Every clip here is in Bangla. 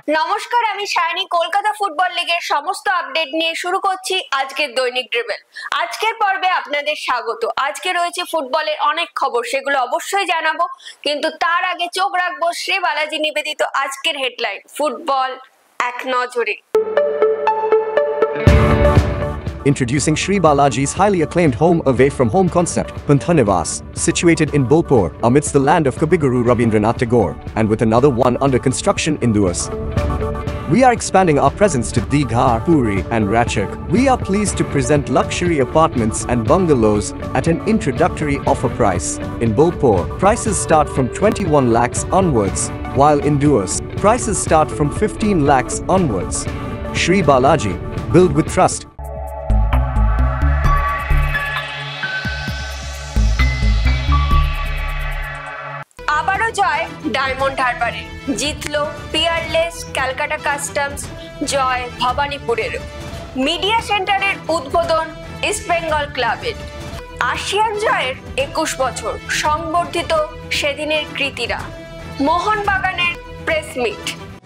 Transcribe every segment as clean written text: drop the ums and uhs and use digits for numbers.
নমস্কার, আমি শাইনি। কলকাতা ফুটবল লিগের সমস্ত আপডেট নিয়ে শুরু করছি আজকের দৈনিক ড্রিবেল। আজকের পর্বে আপনাদের স্বাগত। আজকে রয়েছে ফুটবলের অনেক খবর, সেগুলো অবশ্যই জানাবো, কিন্তু তার আগে চোখ রাখবো শ্রী বালাজি নিবেদিত আজকের হেডলাইন ফুটবল এক নজরে। Introducing Sri Balaji's highly acclaimed home away from home concept, Panthanivas, situated in Bolpur, amidst the land of Kabiguru Rabindranath Tagore, and with another one under construction in Duas. We are expanding our presence to Digha, Puri, and Ratchak. We are pleased to present luxury apartments and bungalows at an introductory offer price. In Bolpur, prices start from 21 lakhs onwards, while in Duas, prices start from 15 lakhs onwards. Sri Balaji, build with trust. আবারও জয় ডায়মন্ড হারবারে, জিতলো পিয়ারলেস ক্যালকাটা কাস্টমস, জয় ভবানীপুরের। মিডিয়া সেন্টারের উদ্বোধন ইস্ট বেঙ্গল ক্লাবের। আসিয়ান জয়ের 21 বছর, সংবর্ধিত সেদিনের কৃতীরা। মোহনবাগানের প্রেস মিট।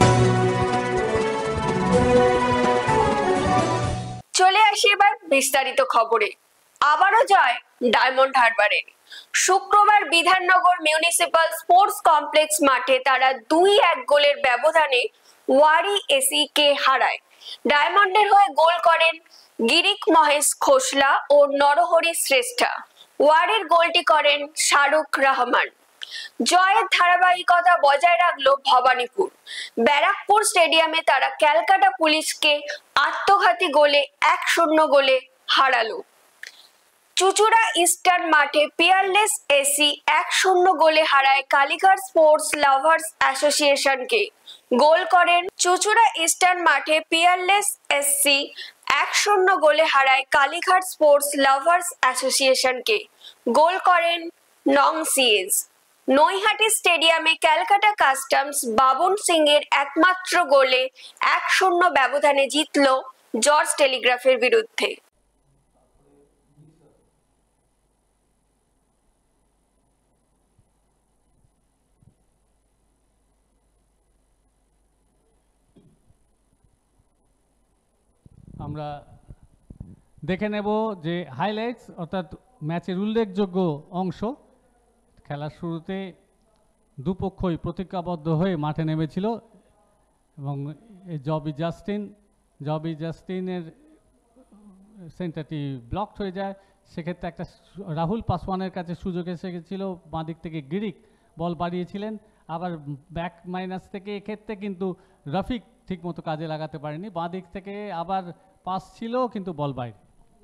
চলে আসি এবার বিস্তারিত খবরে। আবারও জয় ডায়মন্ড হারবারের। শুক্রবার বিধাননগর মিউনিসিপাল স্পোর্টস কমপ্লেক্স মাঠে তারা 2-1 গোলের ব্যবধানে ওয়ারি এসি কে হারায়। ডায়মন্ডের হয়ে গোল করেন গিরিক মহেশ খোসলা ও নরহরি শ্রেষ্ঠা। ওয়ারির গোলটি করেন শাহরুখ রহমান। জয়ের ধারাবাহিকতা বজায় রাখলো ভবানীপুর। ব্যারাকপুর স্টেডিয়ামে তারা ক্যালকাটা পুলিশকে আত্মঘাতী গোলে 1-0 গোলে হারালো। চুচুড়া ইস্টার্ন মাঠে পিয়ারলেস এসি 1-0 গোলে হারায় কালীঘাট স্পোর্টস লাভার্স অ্যাসোসিয়েশনকে। গোল করেন চুচুড়া ইস্টার্ন মাঠে পিয়ারলেস এসি 1-0 গোলে হারায় কালীঘাট স্পোর্টস লাভার্স অ্যাসোসিয়েশনকে। গোল করেন নং সিএস। নৈহাটি স্টেডিয়ামে ক্যালকাটা কাস্টমস বাবন সিং এর একমাত্র গোলে 1-0 ব্যবধানে জিতল জর্জ টেলিগ্রাফের বিরুদ্ধে। আমরা দেখে নেব যে হাইলাইটস, অর্থাৎ ম্যাচের উল্লেখযোগ্য অংশ। খেলার শুরুতে দুপক্ষই প্রতিজ্ঞাবদ্ধ হয়ে মাঠে নেমেছিল এবং জবি জাস্টিনের সেন্টারটি ব্লকড হয়ে যায়। সেক্ষেত্রে একটা রাহুল পাসওয়ানের কাছে সুযোগ এসে গেছিল, বাঁ দিক থেকে গিরিক বল বাড়িয়েছিলেন, আবার ব্যাক মাইনাস থেকে এক্ষেত্রে কিন্তু রফিক ঠিকমতো কাজে লাগাতে পারেনি। বাঁ দিক থেকে আবার পাস ছিল কিন্তু বল বাইরে।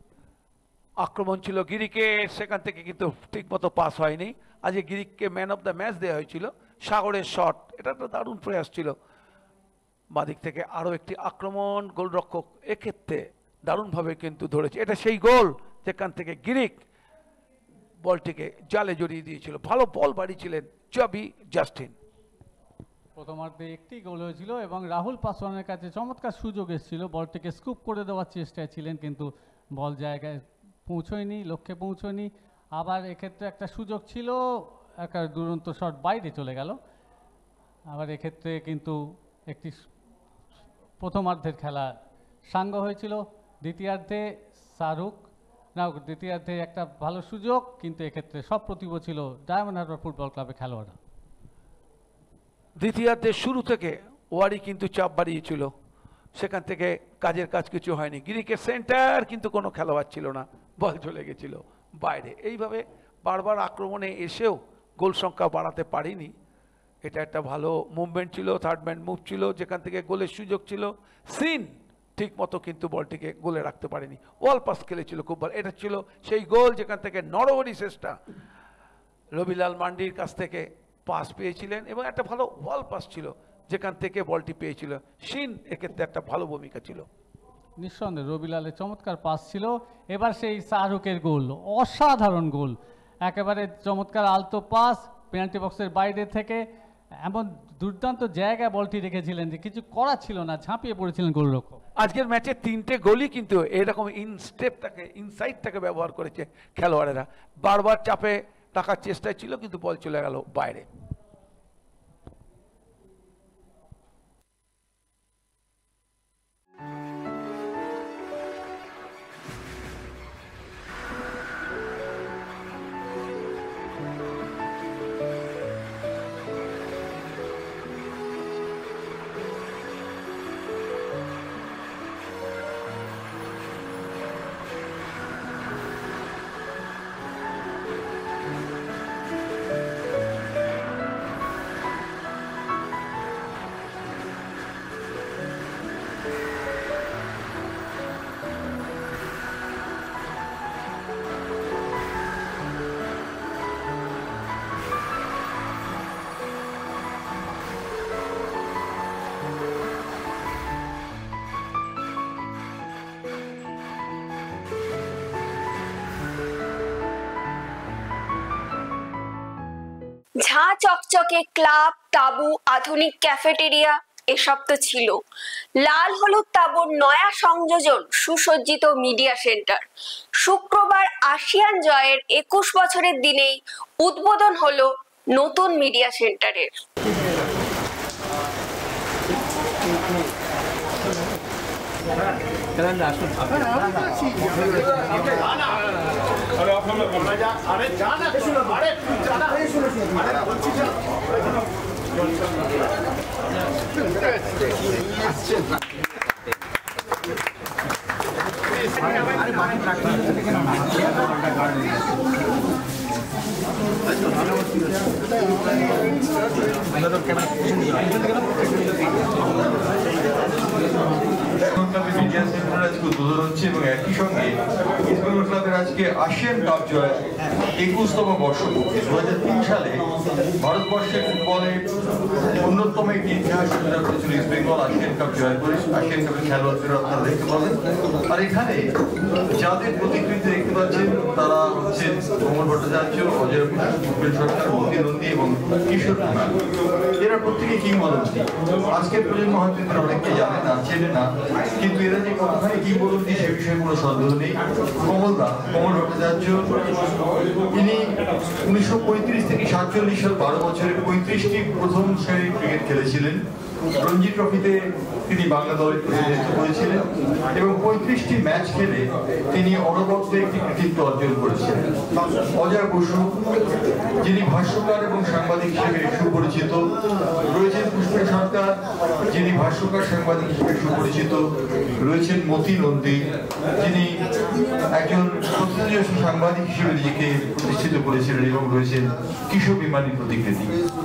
আক্রমণ ছিল গিরিকের, সেখান থেকে কিন্তু ঠিকমতো পাস হয়নি। আজকে গিরিককে ম্যান অফ দ্য ম্যাচ দেওয়া হয়েছিল। সাগরের শট, এটা একটা দারুণ প্রয়াস ছিল। বাদিক থেকে আরও একটি আক্রমণ, গোলরক্ষক এক্ষেত্রে দারুণভাবে কিন্তু ধরেছে। এটা সেই গোল যেখান থেকে গিরিক বলটিকে জালে জড়িয়ে দিয়েছিল। ভালো বল বাড়িয়েছিলেন জবি জাস্টিন। প্রথমার্ধে একটি গোল হয়েছিল এবং রাহুল পাসওয়ানের কাছে চমৎকার সুযোগ এসেছিল, বলটিকে স্কুপ করে দেওয়ার চেষ্টায় ছিলেন, কিন্তু বল জায়গায় পৌঁছয়নি, লক্ষ্যে পৌঁছয়নি। আবার এক্ষেত্রে একটা সুযোগ ছিল, একটা দুরন্ত শট বাইরে চলে গেল। আবার এক্ষেত্রে কিন্তু একটি প্রথমার্ধের খেলা সাঙ্গ হয়েছিল। দ্বিতীয়ার্ধে দ্বিতীয়ার্ধে একটা ভালো সুযোগ, কিন্তু এক্ষেত্রে সব প্রতিভ ছিল ডায়মন্ড হারবার ফুটবল ক্লাবের খেলোয়াড়রা। দ্বিতীয়ার্ধের শুরু থেকে ওয়ারি কিন্তু চাপ বাড়িয়েছিল, সেখান থেকে কাজের কাজ কিছু হয়নি। গিরিকের সেন্টার কিন্তু কোনো খেলোয়াড় ছিল না, বল চলে গেছিল বাইরে। এইভাবে বারবার আক্রমণে এসেও গোল সংখ্যা বাড়াতে পারিনি। এটা একটা ভালো মুভমেন্ট ছিল, থার্ড ম্যান মুভ ছিল, যেখান থেকে গোলের সুযোগ ছিল। সিন ঠিক মতো কিন্তু বলটিকে গোলে রাখতে পারেনি, ওয়াল পাস খেলেছিল খুব ভালো। এটা ছিল সেই গোল যেখান থেকে নরহরি শ্রেষ্ঠা রবিলাল মান্ডির কাছ থেকে পাস পেয়েছিলেন এবং একটা ভালো ওয়াল পাস ছিল যেখান থেকে বলটি পেয়েছিল। সিন এক্ষেত্রে একটা ভালো ভূমিকা ছিল। নিঃসন্দেহে রবিলালের চমৎকার পাস ছিল। এবার সেই শাহরুখের গোল, অসাধারণ গোল, একেবারে চমৎকার আলতো পাস, পেনাল্টি বক্সের বাইরে থেকে এমন দুর্দান্ত জায়গায় বলটি রেখেছিলেন যে কিছু করার ছিল না, ঝাঁপিয়ে পড়েছিলেন গোলরক্ষক। আজকের ম্যাচে 3টে গোলই কিন্তু এরকম ইনসাইডটাকে ব্যবহার করেছে খেলোয়াড়েরা। বারবার চাপে রাখার চেষ্টায় ছিল, কিন্তু বল চলে গেল বাইরে। ঝাঁ চকচকে ক্লাব, তাঁবু, আধুনিক ক্যাফেটেরিয়া এসব তো ছিল। লাল হলুদ তাঁবুর নয়া সংযোজন সুসজ্জিত মিডিয়া সেন্টার। শুক্রবার আসিয়ান জয়ের 21 বছরের দিনেই উদ্বোধন হলো নতুন মিডিয়া সেন্টারের। মিডিয়া সেন্টার আজকে উদ্বোধন হচ্ছে এবং একই সঙ্গে ইস্টবেঙ্গল ক্লাবের আজকে আসিয়ান কাপ জয় 21তম বর্ষ। 2003 সালে ভারতবর্ষের ফুটবলের অন্যতম একটি ইতিহাস রচনা করেছিল ইস্টবেঙ্গল আসিয়ান কাপ জয় করে। আসিয়ান কাপের খেলোয়াড়দের আপনারা দেখতে পাবেন। আর এখানে যাদের প্রতিকৃতি দেখতে পাচ্ছেন তারা হচ্ছেন কমল ভট্টাচার্য, অজয় বসু, ভূপেন সরকার, মতি নন্দী এবং কিশোর কুমার। এরা প্রত্যেকে কিংবদন্তি। আজকের প্রজন্ম হয়তো এদের অনেকে জানে না, চেনে না, কিন্তু এরা যে কতখানি কিংবদন্তি সে বিষয়ে কোনো সন্দেহ নেই। কমল ভট্টাচার্য তিনি 1935 থেকে 47 সাল 12 বছরে 35টি প্রথম শ্রেণীর ক্রিকেট খেলেছিলেন। রঞ্জি ট্রফিতে তিনি বাংলা দলের প্রতিনিধিত্ব করেছিলেন এবং 35টি ম্যাচ খেলে তিনি অনবদ্য একটি কৃতিত্ব অর্জন করেছিলেন। অজয় বসু যিনি ভাষ্যকার এবং সাংবাদিক হিসেবে সুপরিচিত, রয়েছেন পুষ্পেন সরকার যিনি ভাষ্যকার সাংবাদিক হিসেবে সুপরিচিত, রয়েছেন মতি নন্দী যিনি একজন প্রতিনিয়ত সাংবাদিক হিসেবে নিজেকে প্রতিষ্ঠিত করেছিলেন এবং রয়েছেন কিশোর বিমানী প্রতিকৃতি।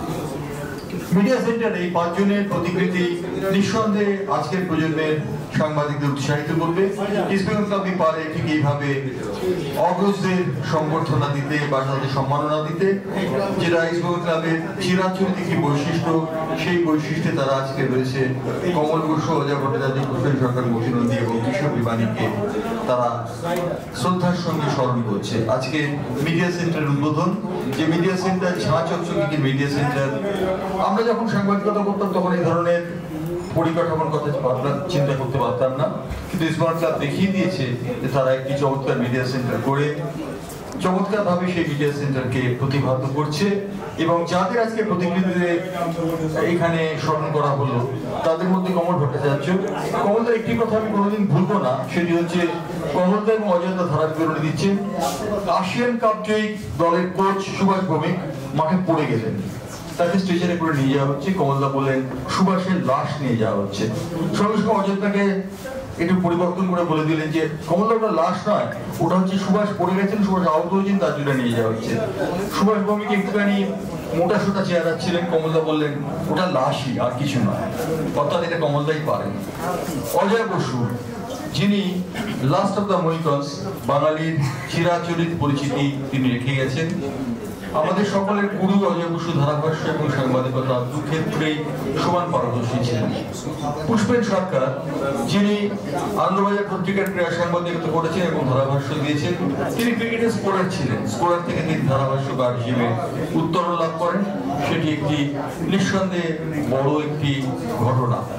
মিডিয়া সেন্টার এই 5 জনের প্রতিকৃতি নিঃসন্দেহে আজকের প্রজন্মের সাংবাদিকদের উৎসাহিত করবে। ইস্টবেঙ্গল ক্লাব পারে ঠিক এইভাবে অগ্রজদের সংবর্ধনা দিতে বা তাদের সম্মাননা দিতে, যেটা ইস্টবেঙ্গল ক্লাবের চিরাচরিত একটি বৈশিষ্ট্য। সেই বৈশিষ্ট্যে তারা আজকে রয়েছে কমল বসু, অজয় ভট্টাচার্য, পুষ্পেন সরকার, মতি নন্দী এবং কিশোর বিমানীকে তারা শ্রদ্ধার সঙ্গে স্মরণ করছে। আজকে মিডিয়া সেন্টারের উদ্বোধন, যে মিডিয়া সেন্টার ঝাঁ চকচকে মিডিয়া সেন্টার। আমরা যখন সাংবাদিকতা করতাম তখন এই ধরনের পরিকাঠামোর কথা চিন্তা করতে পারতাম না, কিন্তু ইস্টবেঙ্গল ক্লাব দেখিয়ে দিয়েছে যে তারা একটি চমৎকার মিডিয়া সেন্টার করে চমৎকার ভাবে সেই মিডিয়া সেন্টারকে প্রতিভাত করছে। এবং যাদের আজকে প্রতিনিধিতে এখানে স্মরণ করা হলো তাদের মধ্যে কমল ভট্টাচার্য। কমলদার একটি কথা আমি কোনোদিন ভুলবো না, সেটি হচ্ছে কমলদা এবং অজয়দা ধারা বিবরণী দিচ্ছেন। আসিয়ান কাপ জয়ী দলের কোচ সুভাষ ভৌমিক মাঠে পড়ে গেলেন, তাকে স্টেশনে করে নিয়ে যাওয়া হচ্ছে। কমলদা বললেন সুভাষের লাশ নিয়ে যাওয়া হচ্ছে। সঙ্গে সঙ্গে অযোধ্যাকে একটু পরিবর্তন করে বলে দিলেন যে কমলদা ওটা লাশ নয়, ওটা হচ্ছে সুভাষ পড়ে গেছেন, সুভাষ আহত হয়েছেন, তার জন্য নিয়ে যাওয়া হচ্ছে। সুভাষ ভৌমিক একটুখানি মোটা সোটা চেহারা ছিলেন। কমলদা বললেন ওটা লাশই, আর কিছু নয়। অর্থাৎ এটা কমলদাই পারেন। অজয় বসু যিনি লাস্ট অফ দ্য মহিকনস, বাঙালির চিরাচরিত পরিচিতি তিনি রেখে গেছেন। আমাদের সকলের গুরু অজয় বসু ধারাভাষ্য এবং সাংবাদিকতা দু ক্ষেত্রেই সমান পারদর্শী ছিলেন। পুষ্পেন সরকার যিনি আনন্দবাজার পত্রিকার ক্রীড়া সাংবাদিকতা করেছেন এবং ধারাভাষ্য দিয়েছেন, তিনি ক্রিকেটের স্কোরার ছিলেন। স্কোরার থেকে তিনি ধারাভাষ্যকার হিসেবে উত্তরণ লাভ করেন, সেটি একটি নিঃসন্দেহে বড় একটি ঘটনা।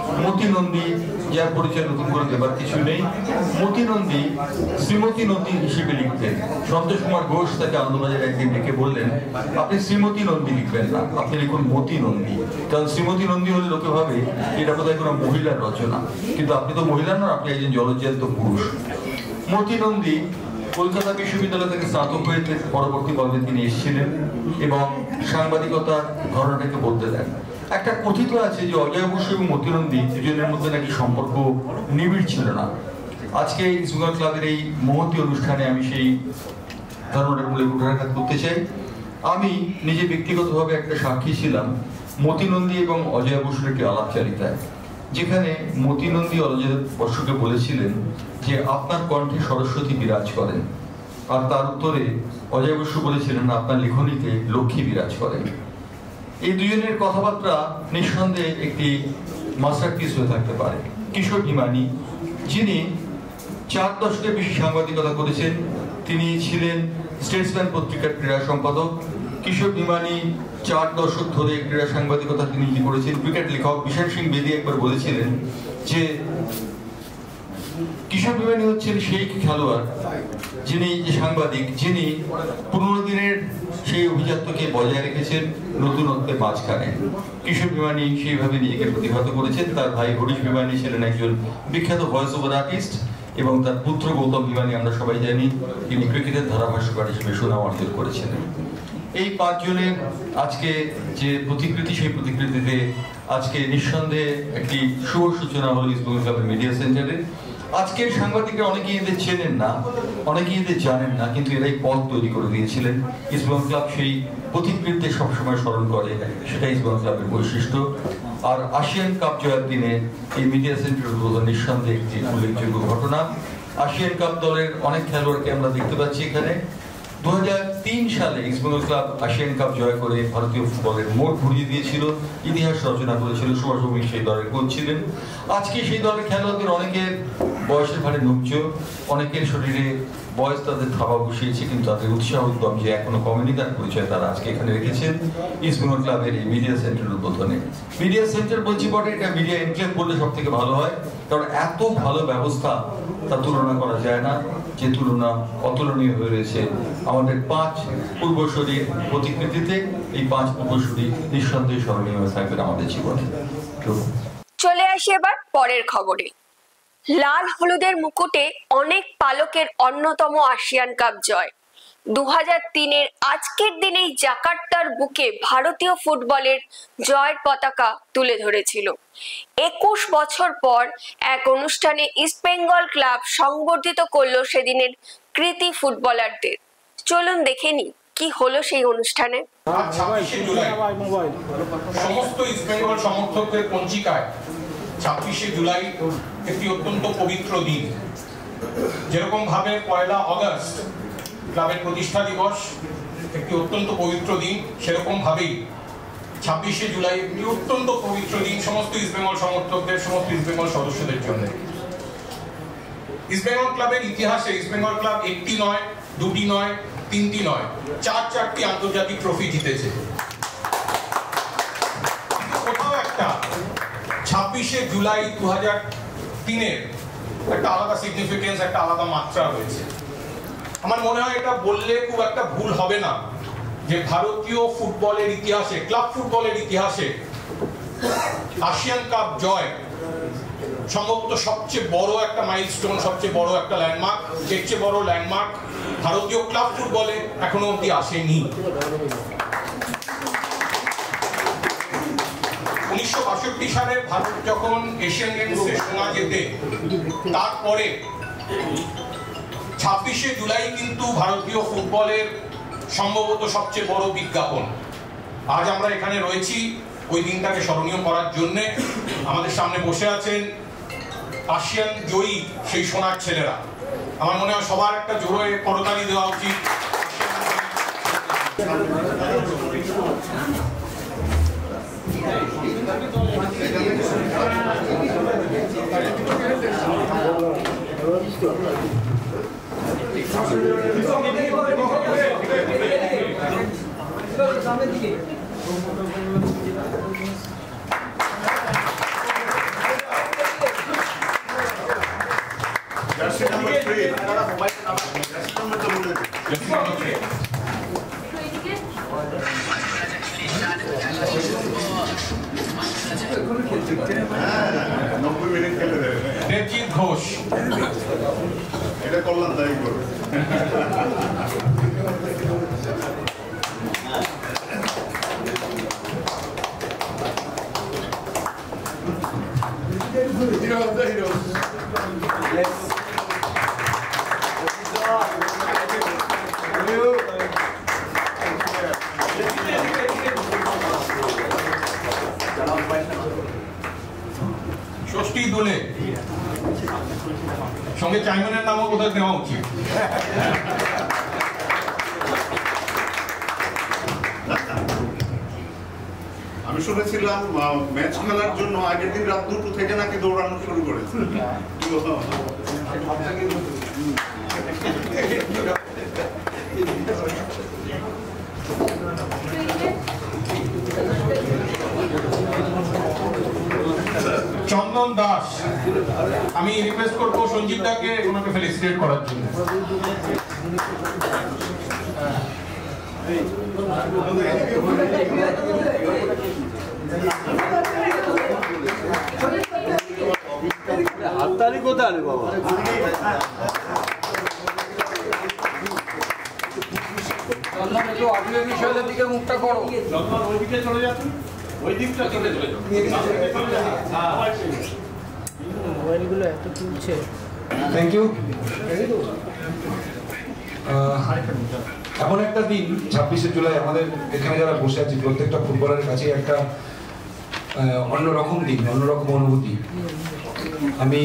মতি নন্দী, যার পরিচয় নতুন করে দেবার কিছু নেই। মতি নন্দী শ্রীমতী নন্দী হিসেবে লিখতেন। সন্তোষ কুমার ঘোষ তাকে আনন্দবাজারে একদিন ডেকে বললেন, আপনি শ্রীমতী নন্দী লিখবেন না, আপনি লিখুন মতি নন্দী। কারণ শ্রীমতী নন্দী হলে লোকে ভাবে এটা বোধহয় কোনো মহিলার রচনা, কিন্তু আপনি তো মহিলা নন, আপনি একজন জলজ্যান্ত পুরুষ। মতি নন্দী কলকাতা বিশ্ববিদ্যালয় থেকে স্নাতক হয়ে পরবর্তী পর্বে তিনি এসেছিলেন এবং সাংবাদিকতার ঘটনাটাকে বলতে দেন। একটা কথিত আছে যে অজয় বসু এবং মতি নন্দী দুজনের মধ্যে নাকি সম্পর্ক নিবিড় ছিল না। আজকে ইস্টবেঙ্গল ক্লাবের এই মহতী অনুষ্ঠানে আমি সেই ধারণাটার মূলে কুঠারাঘাত করতে চাই। আমি নিজে ব্যক্তিগতভাবে একটা সাক্ষী ছিলাম মতি নন্দী এবং অজয় বসুর একটি আলাপচারিতায়, যেখানে মতি নন্দী অজয় বসুকে বলেছিলেন যে আপনার কণ্ঠে সরস্বতী বিরাজ করেন, আর তার উত্তরে অজয় বসু বলেছিলেন আপনার লেখনীতে লক্ষ্মী বিরাজ করেন। এই দুজনের কথাবার্তা নিঃসন্দেহে একটি মাস্টারপিস হয়ে থাকতে পারে। কিশোর হিমানি, যিনি 4 দশকের বেশি সাংবাদিকতা করেছেন, তিনি ছিলেন স্টেটসম্যান পত্রিকার ক্রীড়া সম্পাদক। কিশোর হিমানি 4 দশক ধরে ক্রীড়া সাংবাদিকতা তিনি করেছেন। ক্রিকেট লেখক বিশাল সিং বেদি একবার বলেছিলেন যে কিশোর হিমানি হচ্ছেন সেই খেলোয়াড়, যিনি সাংবাদিক, যিনি পুরনো দিনের সেই অভিজাত্যকে বজায় রেখেছেন নতুনত্বের মাঝখানে। কিশোর হিমানি সেইভাবে নিজেকে প্রতিহত করেছেন। তার ভাই হরিশ হিমানি ছিলেন একজন বিখ্যাত ভয়েস ওভার আর্টিস্ট এবং তার পুত্র গৌতম হিমানি আমরা সবাই জানি তিনি ক্রিকেটের ধারাভাষ্যকার হিসেবে সুনাম অর্জন করেছিলেন। এই 5 জনের আজকে যে প্রতিকৃতি, সেই প্রতিকৃতিতে আজকে নিঃসন্দেহে একটি শুভ সূচনা হল ইস্টবেঙ্গল ক্লাবের মিডিয়া সেন্টারের। আজকের সাংবাদিকরা অনেকেই এদের চেনেন না, অনেকেই এদের জানেন না, কিন্তু এরাই পথ তৈরি করে দিয়েছিলেন। ইস্টবেঙ্গল ক্লাব সেই প্রতিকৃতিতে সবসময় স্মরণ করে, সেটা ইস্টবেঙ্গল ক্লাবের বৈশিষ্ট্য। আর এশিয়ান কাপ জয়ের দিনে এই মিডিয়া সেন্টারের উদ্বোধন নিঃসন্দেহে একটি উল্লেখযোগ্য ঘটনা। এশিয়ান কাপ দলের অনেক খেলোয়াড়কে আমরা দেখতে পাচ্ছি এখানে। 2003 সালে ইস্টবেঙ্গল ক্লাব এশিয়ান কাপ জয় করে ভারতীয় ফুটবলের মোড় ঘুরিয়ে দিয়েছিল, ইতিহাস রচনা করেছিল। সুভাষ ভৌমিক সেই দলের কোচ ছিলেন। আজকে সেই দলের খেলোয়াড়দের অনেকের বয়সের ভারে নুচ্চ, অনেকের শরীরে বয়স তাদের থাবা বসিয়েছে, কিন্তু তাদের উৎসাহ উদ্যম যে এখনো কমেনি, তার পরিচয় তারা আজকে এখানে রেখেছেন ইস্টবেঙ্গল ক্লাবের এই মিডিয়া সেন্টার উদ্বোধনে। মিডিয়া সেন্টার বলছি বটে, এটা মিডিয়া এনক্লেভ বললে সব থেকে ভালো হয়, কারণ এত ভালো ব্যবস্থা তার তুলনা করা যায় না, যে তুলনা অতুলনীয় হয়ে রয়েছে আমাদের 5 পূর্বসূরির প্রতিকৃতিতে। এই 5 পূর্বসূরি নিঃসন্দেহে স্মরণীয় হয়ে থাকবে আমাদের জীবনে। চলে আসি এবার পরের খবরে। লাল হলুদের মুকুটে অনেক পালকের অন্যতম এশিয়ান কাপ জয়। 2003-এর আজকের দিনেই জাকার্তার বুকে ভারতীয় ফুটবলের জয়ের পতাকা তুলে ধরেছিল। 21 বছর পর এক অনুষ্ঠানে ইস্টবেঙ্গল ক্লাব সংবর্ধিত করলো সেদিনের কৃতি ফুটবলারদের। চলুন দেখে নি কি হলো সেই অনুষ্ঠানে। 26শে জুলাই সমস্ত ইস্টবেঙ্গল সমর্থকদের পঞ্জিকায় 26শে জুলাই একটি অত্যন্ত পবিত্র দিন। যেরকম ভাবে 1 আগস্ট ক্লাবের প্রতিষ্ঠা দিবস একটি অত্যন্ত পবিত্র দিন, সেরকম ভাবেই 26শে জুলাই একটি অত্যন্ত পবিত্র দিন সমস্ত ইস্টবেঙ্গল সমর্থকদের, সমস্ত ইস্টবেঙ্গল সদস্যদের জন্য। ইস্টবেঙ্গল ক্লাবের ইতিহাসে ইস্টবেঙ্গল ক্লাব 1টি নয়, 2টি নয়, 3টি নয়, 4টি আন্তর্জাতিক ট্রফি জিতেছে। কোথাও একটা 26শে জুলাই 2003-এর একটা আলাদা সিগনিফিকেন্স, একটা আলাদা মাত্রা রয়েছে। আমার মনে হয় এটা বললে খুব একটা ভুল হবে না যে ভারতীয় ফুটবলের ইতিহাসে, ক্লাব ফুটবলের ইতিহাসে এশিয়ান কাপ জয় সম্ভবত সবচেয়ে বড় একটা মাইলস্টোন, সবচেয়ে বড় একটা ল্যান্ডমার্ক। এর চেয়ে বড় ল্যান্ডমার্ক ভারতীয় ক্লাব ফুটবলে এখনো অব্দি আসেনি। 1962 সালে ভারত যখন এশিয়ান গেমসে সোনা জেতে, তারপরে 26শে জুলাই কিন্তু ভারতীয় ফুটবলের সম্ভবত সবচেয়ে বড় বিজ্ঞাপন। আজ আমরা এখানে রয়েছি ওই দিনটাকে স্মরণীয় করার জন্য। আমাদের সামনে বসে আছেন এশিয়ান জয়ী সেই সোনার ছেলেরা। আমার মনে হয় সবার একটা জোরে করতালি দেওয়া উচিত। দেবজিৎ ঘোষ এটা করলাম তাই করো Hero of the heroes. Yes. ষষ্ঠী দোলে সঙ্গে চাইমানের নামও কোথায় দেওয়া উচিত। আমি শুনেছিলাম ম্যাচ খেলার জন্য আগের দিন রাত 2টো থেকে নাকি দৌড়ানো শুরু করেছে। চন্দন দাস, আমি রিকোয়েস্ট করবো সঞ্জীব দাকে ওনাকে ফেলিসিটেট করার জন্য। হাততালি কোথায় আনে বাবা? একটু আগে বিষয়ের দিকে মুখটা করো। ওই দিকে চলে যাচ্ছেন, ওই দিকটা চলে যাবে। মোবাইলগুলো এত তুলছে। Thank you. এমন একটা দিন 26শে জুলাই আমাদের এখানে যারা বসে আছি প্রত্যেকটা ফুটবলারের কাছে একটা অন্যরকম দিন, অন্যরকম অনুভূতি। আমি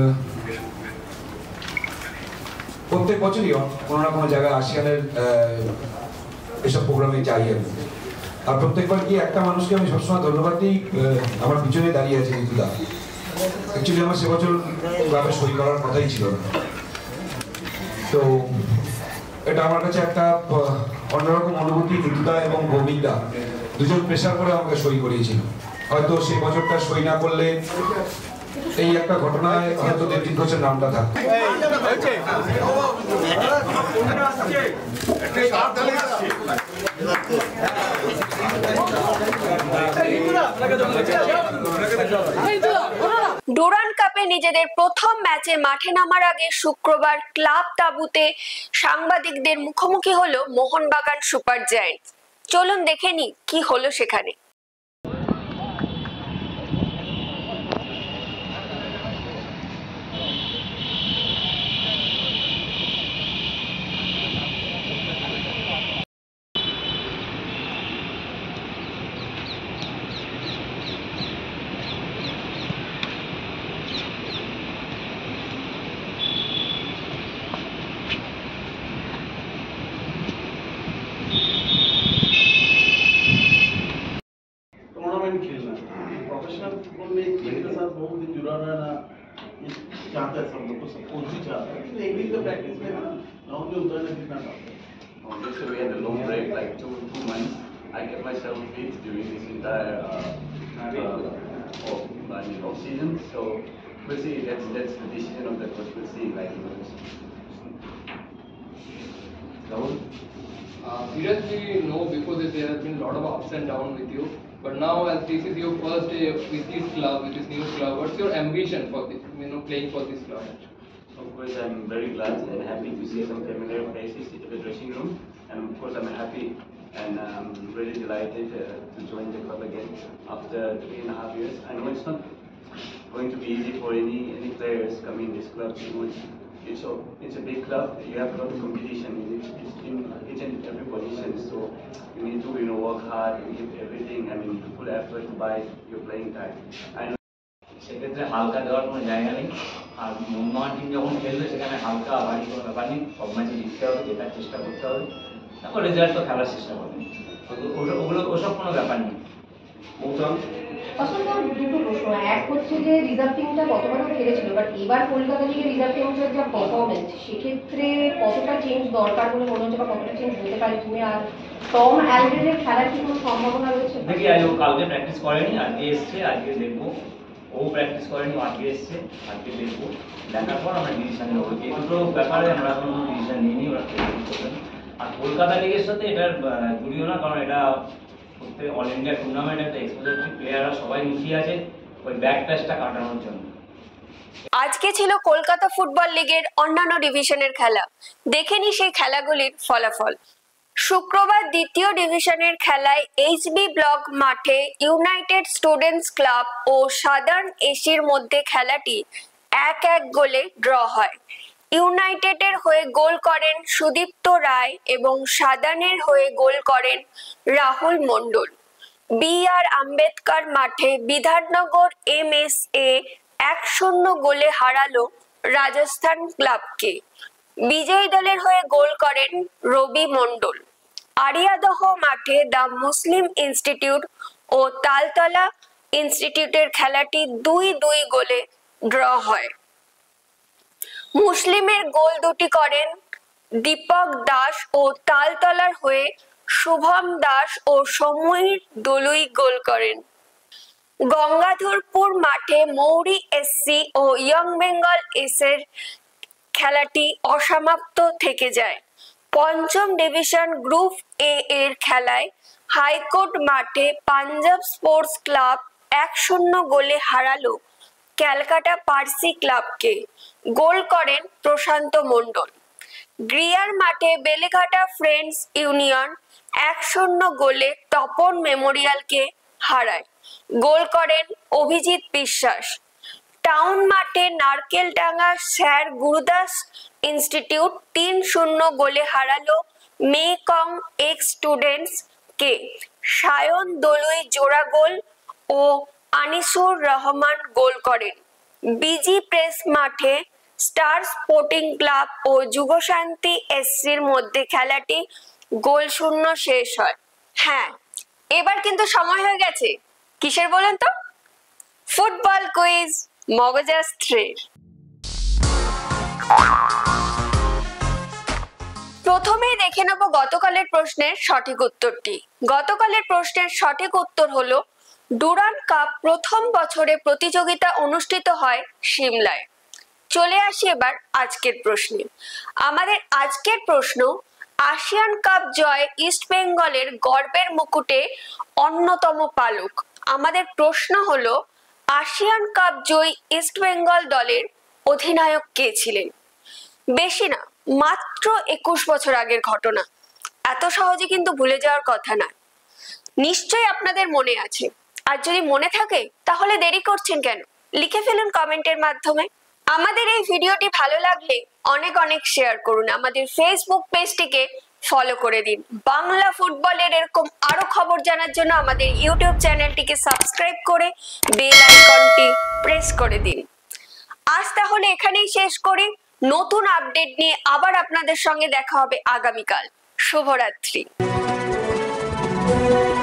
প্রত্যেক বছরই কোনো না কোনো জায়গায় আসিয়ানের এসব প্রোগ্রামে যাই আমি, আর প্রত্যেকবার গিয়ে একটা মানুষকে আমি সবসময় ধন্যবাদ দিই, আমার পিছনে দাঁড়িয়ে আছে ঋতুদা। অ্যাকচুয়ালি আমার সে বছর ক্লাবে সই করার কথাই ছিল না, তো এটা আমার কাছে একটা অন্যরকম অনুভূতি। ঋতুদা এবং ভৌমিকদা দুজন প্রেশার করে আমাকে সই করিয়েছিল। হয়তো সেই বছরটা সই না করলে এই একটা ঘটনায় হয়তো দেবজিৎ ঘোষের নামটা থাকতো। ডুরান্ড কাপে নিজেদের প্রথম ম্যাচে মাঠে নামার আগে শুক্রবার ক্লাব তাঁবুতে সাংবাদিকদের মুখোমুখি হলো মোহনবাগান সুপার জায়ান্টস। চলুন দেখে নি কি হলো সেখানে। प्रोफेशनल फुटबॉल में खेल के साथ बहुत दिन जुड़ा रहना चाहता है, सब लोग को सपोर्ट भी चाहता है, लेकिन एक दिन तो प्रैक्टिस में लॉन्ग में उतरना कितना चाहता है। Obviously, we had a long break, like two months. I kept myself fit during this entire off season. So we'll see. That's the decision of the coach. We'll see. Like, Rahul, seriously, know before this there has been a lot of ups and downs with you. But now, as this is your first day with this club, with this new club, what's your ambition for this? Playing for this club? of course, I'm very glad and happy to see some familiar faces in the dressing room, and of course, I'm happy and really delighted to join the club again after 3.5 years. I know it's not going to be easy for any players coming in this club. It's a big club. You have a lot of competition in each and every position. So you need to work hard and give everything. I mean, full effort to buy your playing time. I know. সেক্ষেত্রে হালকা দেওয়ার কোনো জায়গা নেই, আর মোহনবাগান টিম যখন খেলবে সেখানে হালকা বাড়ি কোনো ব্যাপার নেই, সব ম্যাচে জিততে হবে, জেতার চেষ্টা করতে হবে, তারপর রেজাল্ট তো খেলার চেষ্টা করবে, ওগুলো ওসব কোনো ব্যাপার নেই। আসলে দুটো প্রশ্ন, এক হচ্ছে যে রিজার্ভ টিমটা গতবারও খেলেছিল, বাট এবার কলকাতা লিগে রিজার্ভ টিমের যা পারফরমেন্স সেক্ষেত্রে কতটা চেঞ্জ দরকার বলে মনে হচ্ছে বা কতটা চেঞ্জ হতে পারে তুমি, আর টম অ্যালড্রেনের খেলার কি কোনো সম্ভাবনা রয়েছে? দেখি কালকে প্র্যাকটিস করেনি, আজকে এসছে, আজকে দেখবো ও প্র্যাকটিস করেনি, আজকে এসছে, আজকে দেখবো, দেখার পর আমরা ডিসিশন নেবো। এই দুটো ব্যাপারে আমরা এখন ডিসিশন নিইনি, ওরা করবেন। আর কলকাতা লিগের সাথে এটার জুড়িও না, কারণ এটা প্রত্যেক অল ইন্ডিয়া টুর্নামেন্ট, একটা এক্সপোজার প্লেয়াররা সবাই মুখিয়ে আছে ওই ব্যাক প্যাচটা কাটানোর জন্য। আজকে ছিল কলকাতা ফুটবল লিগের অন্যান্য ডিভিশনের খেলা। দেখে নি সেই খেলাগুলির ফলাফল। শুক্রবার দ্বিতীয় ডিভিশনের খেলায় এইচবি ব্লক মাঠে ইউনাইটেড স্টুডেন্টস ক্লাব ও সাদার্ন এসির মধ্যে খেলাটি 1-1 গোলে ড্র হয়। ইউনাইটেডের হয়ে গোল করেন সুদীপ্ত রায় এবং সাদার্নের হয়ে গোল করেন রাহুল মণ্ডল। বি.আর. আম্বেদকর মাঠে বিধাননগর এমএসএ 1-0 গোলে হারালো রাজস্থান ক্লাবকে। বিজয়ী দলের হয়ে গোল করেন রবি মণ্ডল। আরিয়াদহ মাঠে দ্য মুসলিম ইনস্টিটিউট ও তালতলা ইনস্টিটিউটের খেলাটি 2-2 গোলে ড্র হয়। মুসলিমের গোল দুটি করেন দীপক দাস ও তালতলার হয়ে শুভম দাস ও সমীর দলুই গোল করেন। গঙ্গাধরপুর মাঠে মৌরি এসসি ও ইয়ং বেঙ্গল এসের খেলাটি অসমাপ্ত থেকে যায়। পঞ্চম ডিভিশন গ্রুপ এ এর খেলায় হাইকোর্ট মাঠে পাঞ্জাব স্পোর্টস ক্লাব 1-0 গোলে হারালো ক্যালকাটা পার্সি ক্লাবকে। গোল করেন প্রশান্ত মণ্ডল। গ্রিয়ার মাঠে বেলেঘাটা ফ্রেন্ডস ইউনিয়ন 1-0 গোলে তপন মেমোরিয়ালকে হারায়। গোল করেন অভিজিৎ বিশ্বাস। টাউন মাঠে নারকেলডাঙ্গা স্যার গুরুদাস ইনস্টিটিউট 3-0 গোলে হারালো মেকং এক্স স্টুডেন্টস কে। সায়ন দলুই জোড়া গোল ও আনিসুর রহমান গোল করেন। বিজি প্রেস মাঠে স্টার স্পোর্টিং ক্লাব ও যুগশান্তি এসসির মধ্যে খেলাটি গোলশূন্য শেষ হয়। হ্যাঁ, এবার কিন্তু সময় হয়ে গেছে কিসের বলেন তো? ফুটবল কুইজ মগজাস্ত্রের। প্রথমেই দেখে নেব গতকালের প্রশ্নের সঠিক উত্তরটি। গতকালের প্রশ্নের সঠিক উত্তর হলো ডুরান্ড কাপ প্রথম বছরে প্রতিযোগিতা অনুষ্ঠিত হয় সিমলায়। চলে আসি এবার আজকের প্রশ্নে। আমাদের আজকের প্রশ্ন, আসিয়ান কাপ জয় ইস্ট বেঙ্গলের গর্বের মুকুটে অন্যতম পালক। আমাদের প্রশ্ন হলো আসিয়ান কাপ জয়ী ইস্ট বেঙ্গল দলের অধিনায়ক কে ছিলেন? বেশি না, মাত্র 21 বছর আগের ঘটনা। এত সহজে কিন্তু ভুলে যাওয়ার কথা না। নিশ্চয়ই আপনাদের মনে আছে, আর যদি মনে থাকে তাহলে দেরি করছেন কেন? লিখে ফেলুন কমেন্টের মাধ্যমে। আমাদের এই ভিডিওটি ভালো লাগলে অনেক অনেক শেয়ার করুন। আমাদের ফেসবুক পেজটিকে ফলো করে দিন। বাংলা ফুটবলের এরকম আরো খবর জানার জন্য আমাদের ইউটিউব চ্যানেলটিকে সাবস্ক্রাইব করে বেল আইকনটি প্রেস করে দিন। আজ তাহলে এখানেই শেষ করি। নতুন আপডেট নিয়ে আবার আপনাদের সঙ্গে দেখা হবে আগামীকাল। শুভরাত্রি।